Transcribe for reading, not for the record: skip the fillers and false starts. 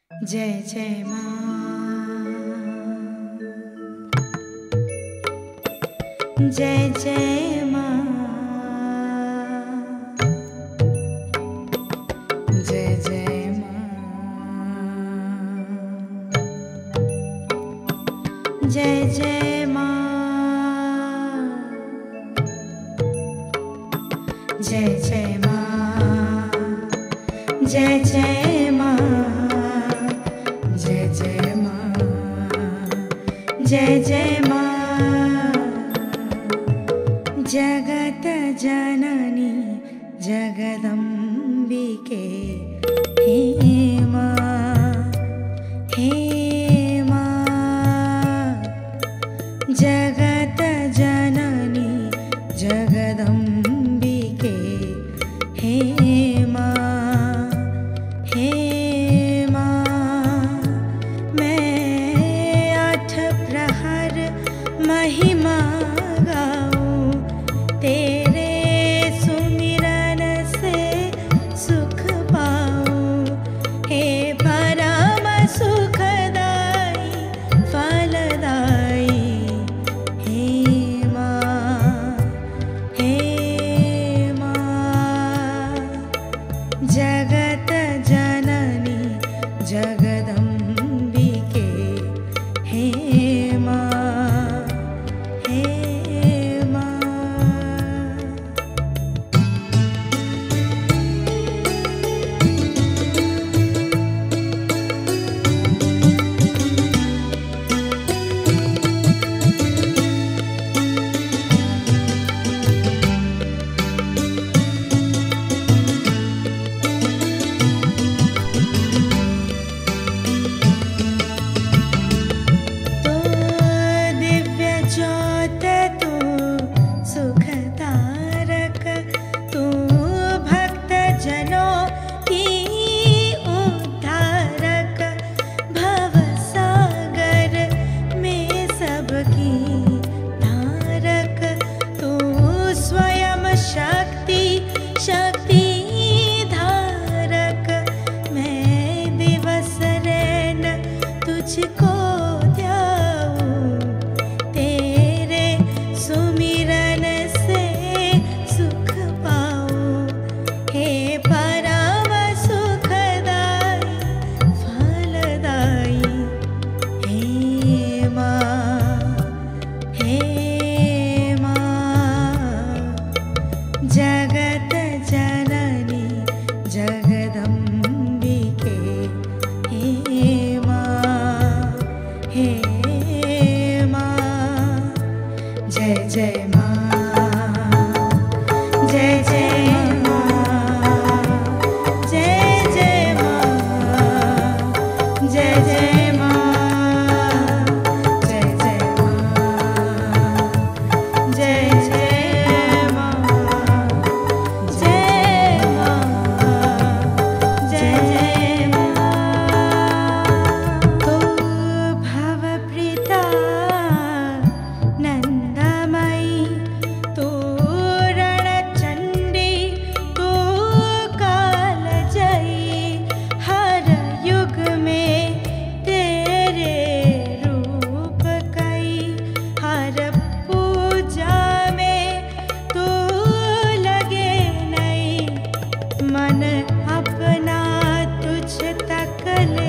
जय जय माँ, जय जय माँ, जय जय माँ, जय जय माँ, जय जय माँ, जय जय माँ, जय जय माँ, जय जय माँ। जगत जननी जगदम्बिके हे माँ, हे माँ। जगत जननी जगदम्बिके हे माँ, हे माँ। मैं आठ प्रहर महिमा गाऊं, तेरे सुमिरन से सुख पाऊं। हे परम सुखदाई फलदाई हे माँ, हे माँ। जगत जननी जगदम्बिके हे माँ, हे माँ। तुझको ध्याऊं, तेरे सुमिरन से सुख पाऊं। हे परम सुखदाई फलदाई हे माँ, हे माँ। जगत जननी जगदम्बिके हे माँ, हे माँ। जय जय माँ, जय जय माँ, जय जय माँ, जय जय माँ, जय जय माँ, जय जय माँ, जय माँ, जय जय माँ। तो भवप्रीता नंदमयी, तू रणचंडी, तू कालजयी। हर युग में तेरे रूप कई, हर पूजा में तू लगे नहीं। मन अपना तुझ तक ले